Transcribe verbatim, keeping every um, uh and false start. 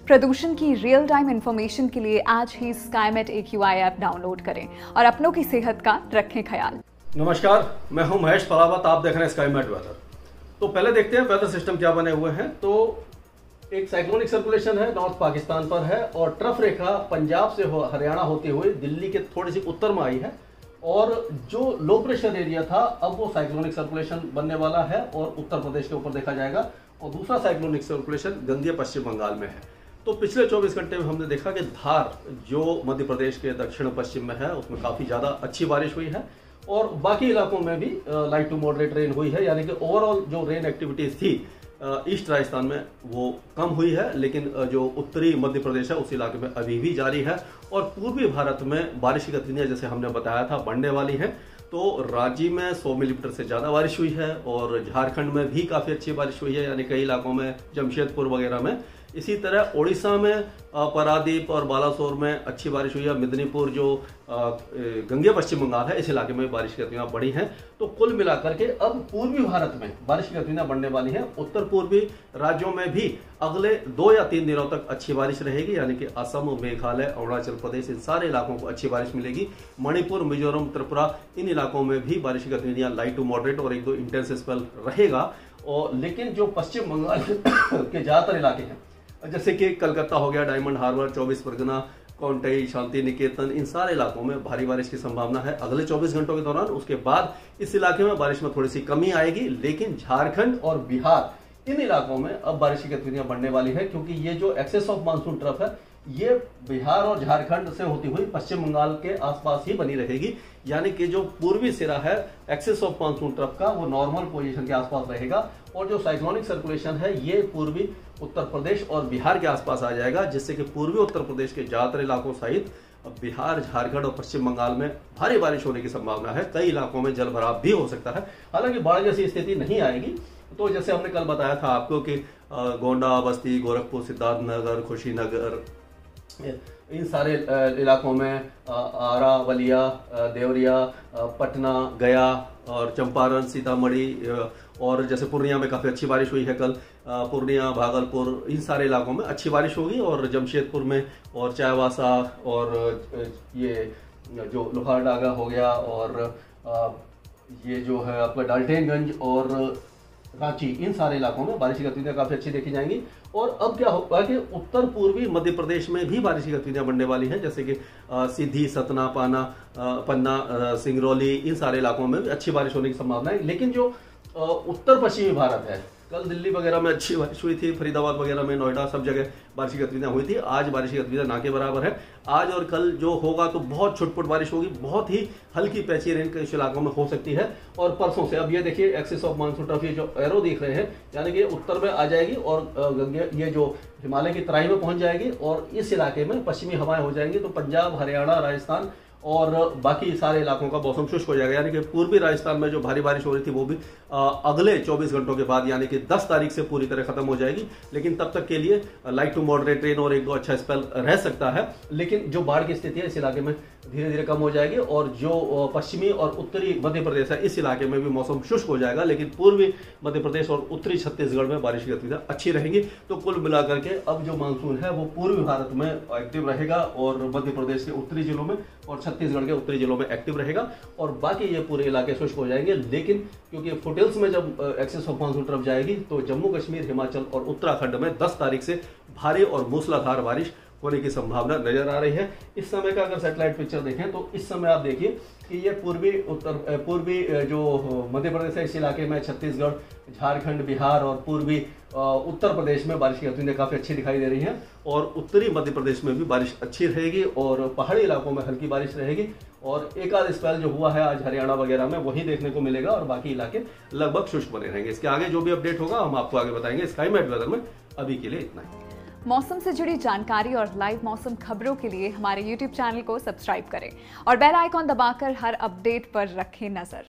प्रदूषण की real time information के लिए आज ही Skymet A Q I app download करें और अपनों की सेहत का रखें ख्याल। नमस्कार, मैं हूं महेश पलावत, आप देख रहे हैं स्काईमेट वेदर। तो पहले देखते हैं वेदर सिस्टम क्या बने हुए हैं। तो एक साइक्लोनिक सर्कुलेशन है, नॉर्थ पाकिस्तान पर है और ट्रफ रेखा पंजाब से हो, हरियाणा होते हुए दिल्ली के थोड़ी सी उत्तर में आई है और जो लो प्रेशर एरिया था अब वो साइक्लोनिक सर्कुलेशन बनने वाला है और उत्तर प्रदेश के ऊपर देखा जाएगा और दूसरा साइक्लोनिक सर्कुलेशन गंगे पश्चिम बंगाल में है। तो पिछले चौबीस घंटे में हमने देखा कि धार जो मध्य प्रदेश के दक्षिण पश्चिम में है उसमें काफी ज्यादा अच्छी बारिश हुई है और बाकी इलाकों में भी लाइट टू मॉडरेट रेन हुई है, यानी कि ओवरऑल जो रेन एक्टिविटीज थी ईस्ट राजस्थान में वो कम हुई है, लेकिन जो उत्तरी मध्य प्रदेश है उस इलाके में अभी भी जारी है और पूर्वी भारत में बारिश की गतिविधियां जैसे हमने बताया था बढ़ने वाली है। तो रांची में सौ मिलीमीटर से ज्यादा बारिश हुई है और झारखंड में भी काफी अच्छी बारिश हुई है, यानी कई इलाकों में जमशेदपुर वगैरह में। इसी तरह ओडिशा में पारादीप और बालासोर में अच्छी बारिश हुई है। मिदनीपुर जो गंगे पश्चिम बंगाल है इस इलाके में बारिश की गतिविधियां बढ़ी हैं। तो कुल मिलाकर के अब पूर्वी भारत में बारिश की गतिविधियां बढ़ने वाली हैं। उत्तर पूर्वी राज्यों में भी अगले दो या तीन दिनों तक अच्छी बारिश रहेगी, यानी कि असम, मेघालय, अरुणाचल प्रदेश, इन सारे इलाकों को अच्छी बारिश मिलेगी। मणिपुर, मिजोरम, त्रिपुरा, इन इलाकों में भी बारिश की गतिविधियां लाइट टू मॉडरेट और एक दो इंटेंस स्पेल रहेगा। और लेकिन जो पश्चिम बंगाल के ज्यादातर इलाके हैं जैसे कि कलकत्ता हो गया, डायमंड हार्बर, चौबीस परगना, कोंटई, शांति निकेतन, इन सारे इलाकों में भारी बारिश की संभावना है अगले चौबीस घंटों के दौरान। उसके बाद इस इलाके में बारिश में थोड़ी सी कमी आएगी, लेकिन झारखंड और बिहार इन इलाकों में अब बारिश की गतिविधियां बढ़ने वाली है, क्योंकि ये जो एक्सेस ऑफ मानसून ट्रफ है ये बिहार और झारखंड से होती हुई पश्चिम बंगाल के आसपास ही बनी रहेगी, यानी कि जो पूर्वी सिरा है एक्सेस ऑफ मानसून ट्रफ का वो नॉर्मल पोजीशन के आसपास रहेगा और जो साइक्लोनिक सर्कुलेशन है ये पूर्वी उत्तर प्रदेश और बिहार के आसपास आ जाएगा, जिससे कि पूर्वी उत्तर प्रदेश के ज्यादातर इलाकों सहित बिहार, झारखंड और पश्चिम बंगाल में भारी बारिश होने की संभावना है। कई इलाकों में जल भराव भी हो सकता है, हालांकि बाढ़ जैसी स्थिति नहीं आएगी। तो जैसे हमने कल बताया था आपको कि गोंडा, बस्ती, गोरखपुर, सिद्धार्थनगर, कुशीनगर, इन सारे इलाकों में आरा, बलिया, देवरिया, पटना, गया और चंपारण, सीतामढ़ी और जैसे पूर्णिया में काफी अच्छी बारिश हुई है कल। पूर्णिया, भागलपुर, इन सारे इलाकों में अच्छी बारिश होगी और जमशेदपुर में और चाईबासा और ये जो लोहारडागा हो गया और ये जो है आपका डाल्टनगंज और रांची, इन सारे इलाकों में बारिश की गतिविधियां काफी अच्छी देखी जाएंगी। और अब क्या होगा कि उत्तर पूर्वी मध्य प्रदेश में भी बारिश की गतिविधियां बढ़ने वाली हैं, जैसे कि सीधी, सतना, पाना, पन्ना, सिंगरौली, इन सारे इलाकों में भी अच्छी बारिश होने की संभावना है। लेकिन जो उत्तर पश्चिमी भारत है, कल दिल्ली वगैरह में अच्छी बारिश हुई थी, फरीदाबाद वगैरह में, नोएडा, सब जगह बारिश की गतिविधियां हुई थी। आज बारिश की गतिविधियां ना के बराबर है। आज और कल जो होगा तो बहुत छुटपुट बारिश होगी, बहुत ही हल्की पैची रेन कुछ इलाकों में हो सकती है। और परसों से अब ये देखिए एक्सिस ऑफ मानसून ट्रफ, ये जो एरो दिख रहे हैं, यानी कि उत्तर में आ जाएगी और गंगे ये जो हिमालय की तराई में पहुंच जाएगी और इस इलाके में पश्चिमी हवाएं हो जाएंगी। तो पंजाब, हरियाणा, राजस्थान और बाकी सारे इलाकों का मौसम शुष्क हो जाएगा, यानी कि पूर्वी राजस्थान में जो भारी बारिश हो रही थी वो भी आ, अगले चौबीस घंटों के बाद यानी कि दस तारीख से पूरी तरह खत्म हो जाएगी। लेकिन तब तक के लिए लाइट टू मॉडरेट रेन और एक दो अच्छा स्पेल रह सकता है, लेकिन जो बाढ़ की स्थिति है इस इलाके में धीरे धीरे कम हो जाएगी और जो पश्चिमी और उत्तरी मध्य प्रदेश है इस इलाके में भी मौसम शुष्क हो जाएगा, लेकिन पूर्वी मध्य प्रदेश और उत्तरी छत्तीसगढ़ में बारिश की गतिविधियां अच्छी रहेंगी। तो कुल मिलाकर के अब जो मानसून है वो पूर्वी भारत में एक्टिव रहेगा और मध्य प्रदेश के उत्तरी जिलों में और छत्तीसगढ़ के उत्तरी जिलों में एक्टिव रहेगा और बाकी ये पूरे इलाके शुष्क हो जाएंगे। लेकिन क्योंकि फुटेल्स में जब एक्सेस ऑफ मानसून तरफ जाएगी तो जम्मू कश्मीर, हिमाचल और उत्तराखंड में दस तारीख से भारी और मूसलाधार बारिश होने की संभावना नजर आ रही है। इस समय का अगर सैटेलाइट पिक्चर देखें तो इस समय आप देखिए कि ये पूर्वी उत्तर पूर्वी जो मध्य प्रदेश है इस इलाके में छत्तीसगढ़, झारखंड, बिहार और पूर्वी उत्तर प्रदेश में बारिश की गतिविधियां काफी अच्छी दिखाई दे रही हैं और उत्तरी मध्य प्रदेश में भी बारिश अच्छी रहेगी और पहाड़ी इलाकों में हल्की बारिश रहेगी और एक आध स्पेल जो हुआ है आज हरियाणा वगैरह में वही देखने को मिलेगा और बाकी इलाके लगभग शुष्क बने रहेंगे। इसके आगे जो भी अपडेट होगा हम आपको आगे बताएंगे स्काईमेट वेदर में। अभी के लिए इतना ही। मौसम से जुड़ी जानकारी और लाइव मौसम खबरों के लिए हमारे यूट्यूब चैनल को सब्सक्राइब करें और बेल आइकॉन दबाकर हर अपडेट पर रखें नजर।